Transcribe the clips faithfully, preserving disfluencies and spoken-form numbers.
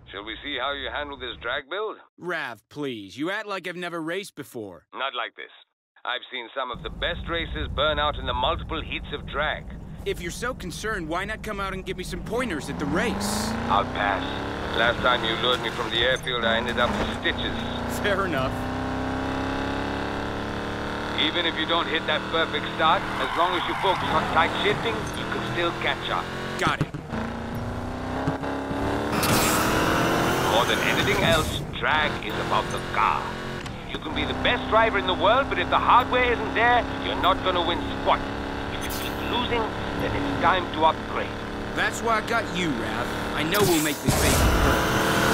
Shall we see how you handle this drag build? Rav, please. You act like I've never raced before. Not like this. I've seen some of the best races burn out in the multiple heats of drag. If you're so concerned, why not come out and give me some pointers at the race? I'll pass. Last time you lured me from the airfield, I ended up with stitches. Fair enough. Even if you don't hit that perfect start, as long as you focus on tight shifting, you can still catch up. Got it. More than anything else, drag is about the car. You can be the best driver in the world, but if the hardware isn't there, you're not gonna win squat. If you keep losing, then it's time to upgrade. That's why I got you, Rav. I know we'll make this baby perfect.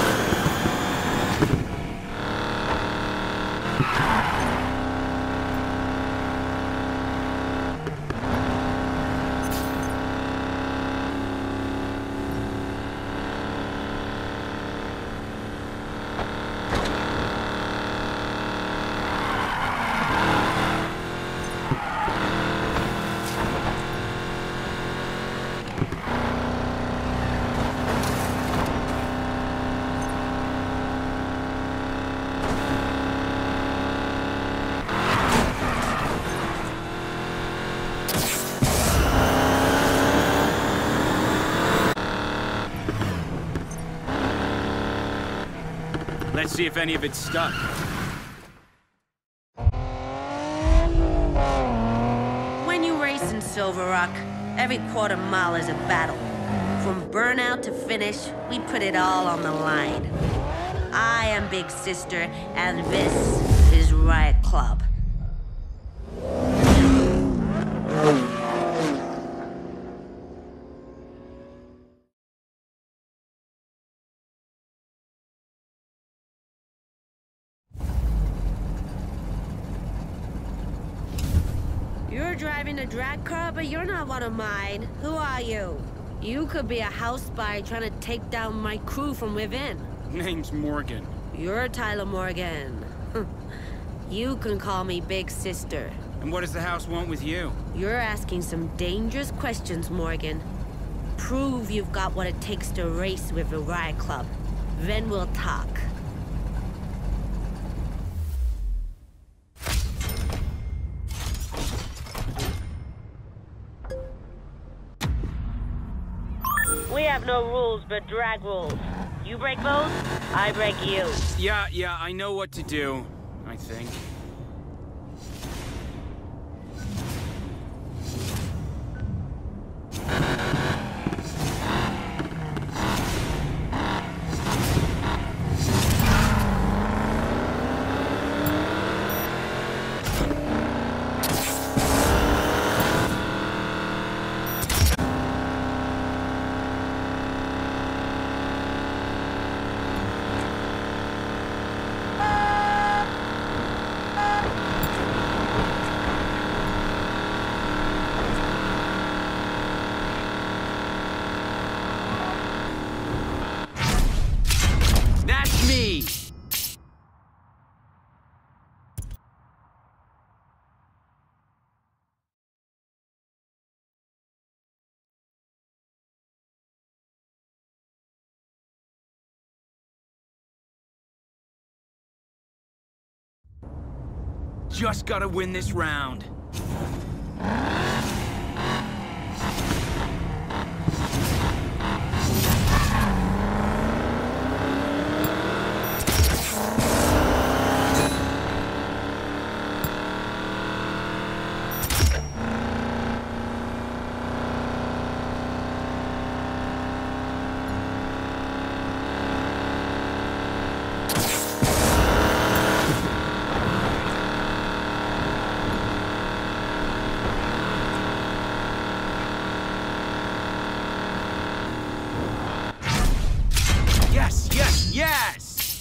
Let's see if any of it's stuck. When you race in Silver Rock, every quarter mile is a battle. From burnout to finish, we put it all on the line. I am Big Sister, and this is Riot Club. You're driving a drag car, but you're not one of mine. Who are you? You could be a house spy trying to take down my crew from within. Name's Morgan. You're Tyler Morgan. You can call me Big Sister. And what does the house want with you? You're asking some dangerous questions, Morgan. Prove you've got what it takes to race with the Riot Club. Then we'll talk. We have no rules but drag rules. You break those, I break you. Yeah, yeah, I know what to do, I think. Me! Just gotta win this round. Yes, yes, yes!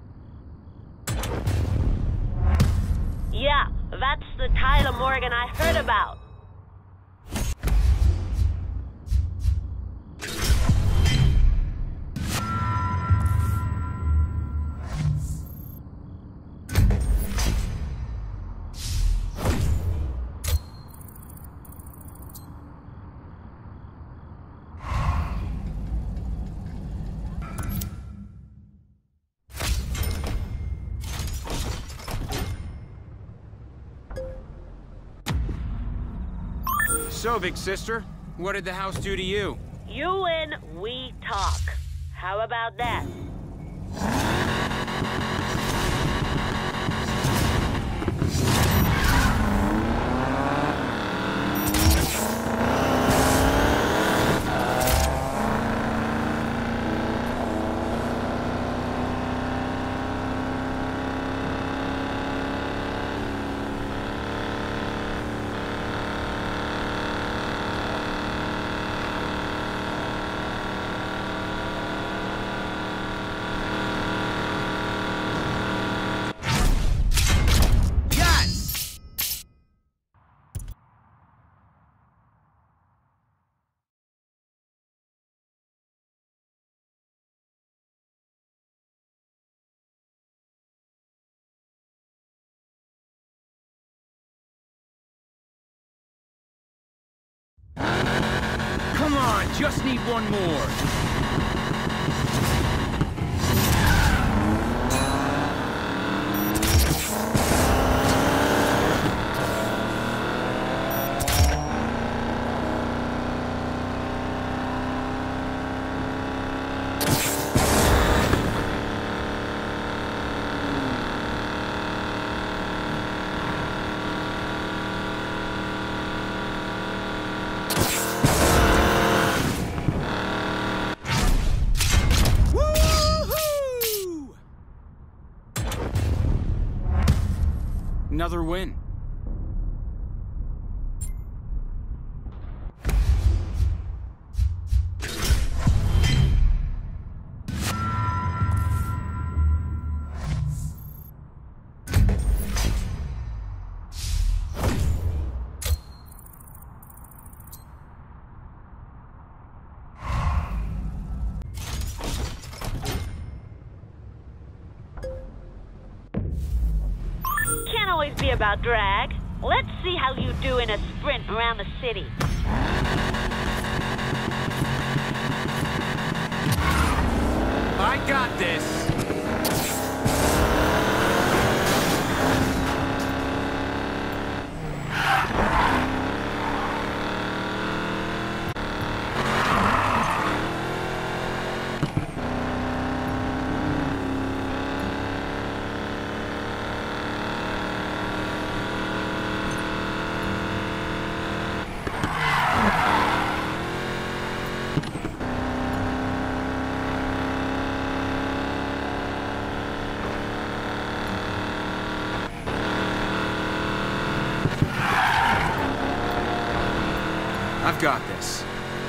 Yeah, that's the Tyler Morgan I heard about. So, big sister, what did the house do to you? You and we talk. How about that? Come on, just need one more. Another win. Always be about drag. Let's see how you do in a sprint around the city. I got this. I've got this.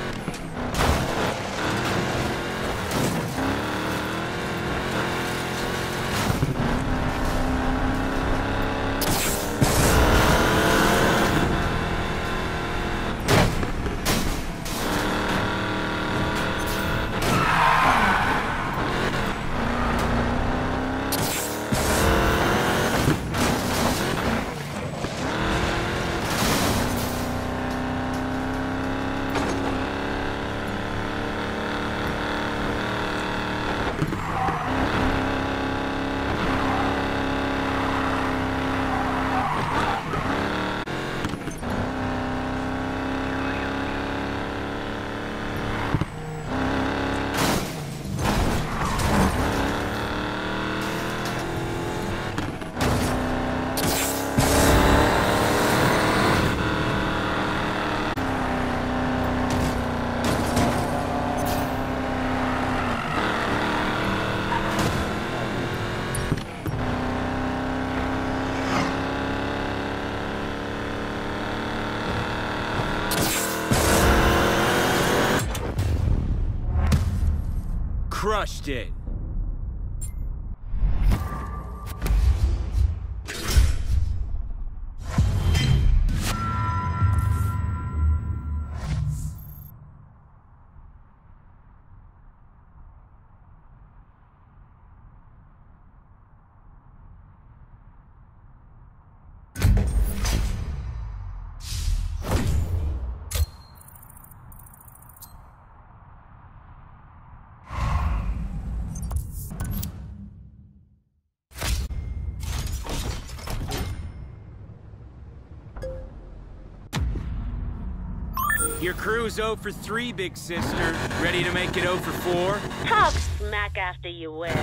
Crushed it. Your crew's oh for three, big sister. Ready to make it oh for four? Talk smack after you win.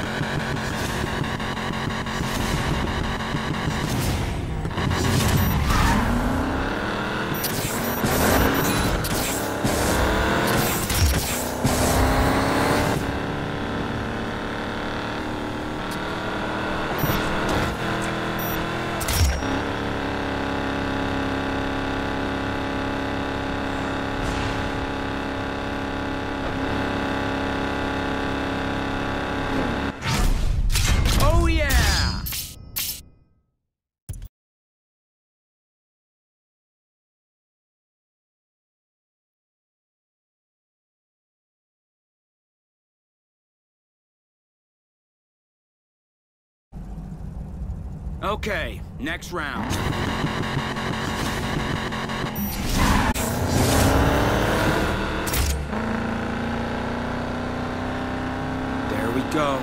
Okay, next round. There we go.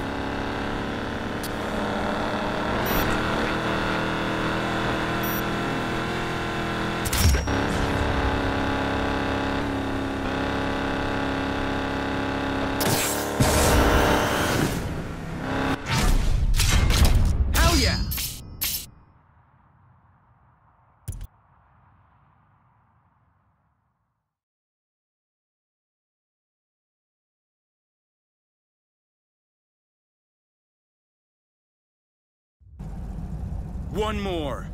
One more.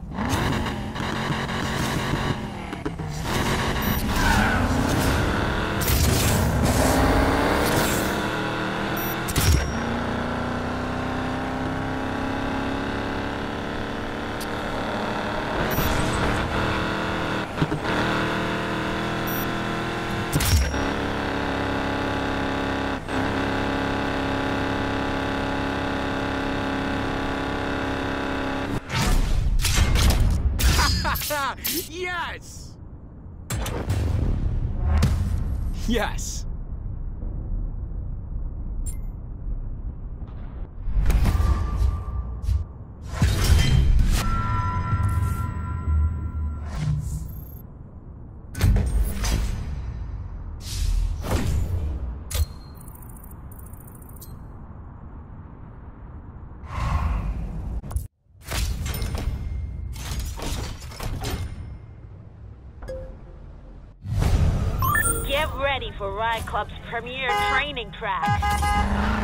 Yes! Yes! Get ready for Riot Club's premier training track.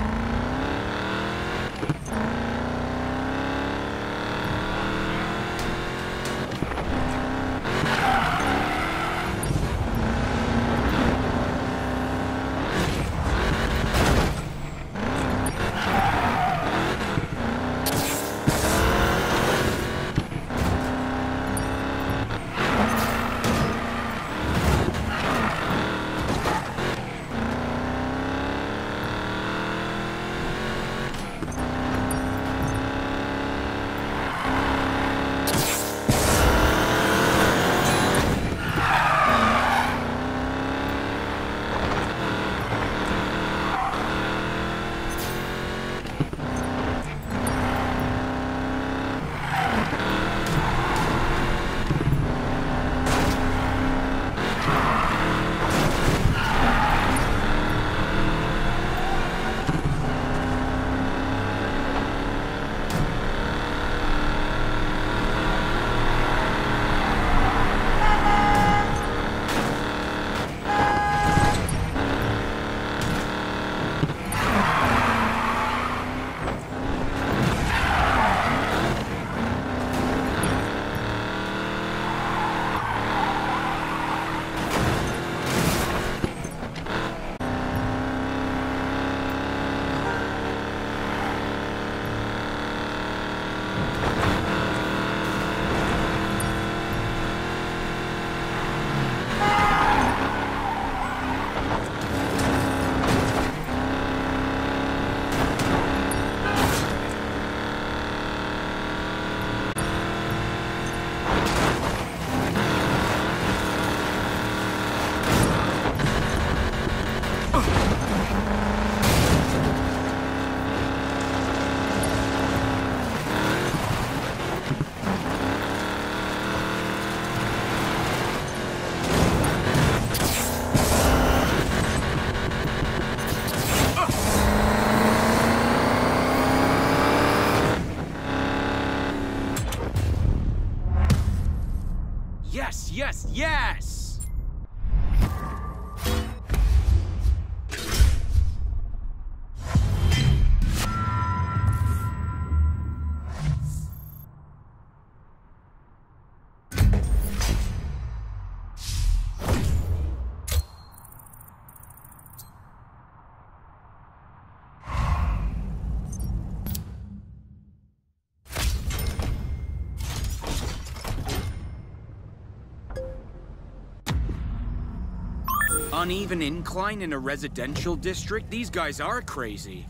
Yes, yes, yes! Uneven incline in a residential district? These guys are crazy.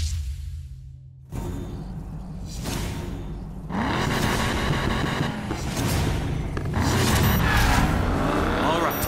All right.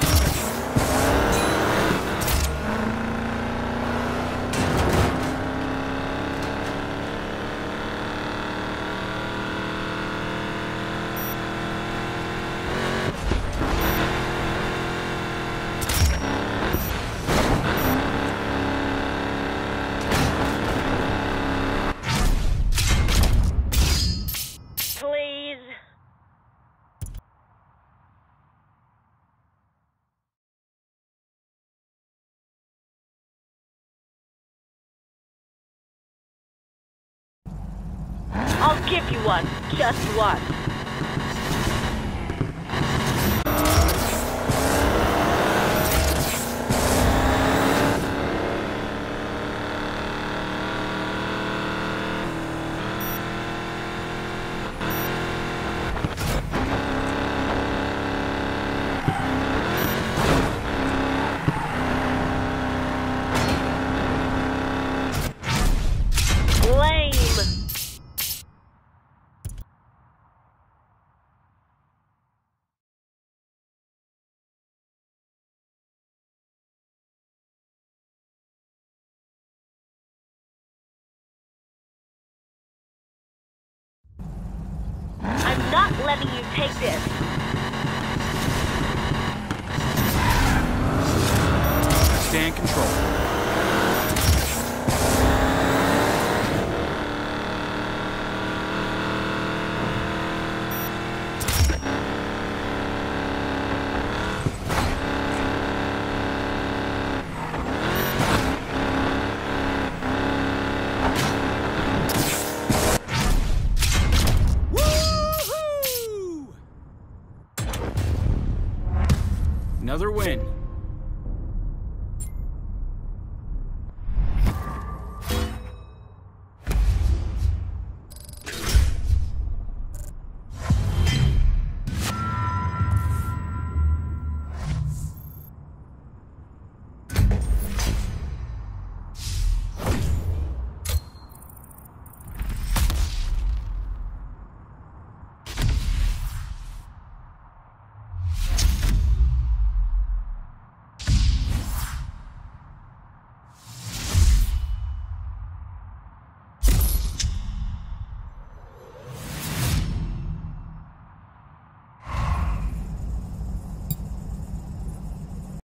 I'll give you one, just one. I'm not letting you take this. Stay in control. Another win.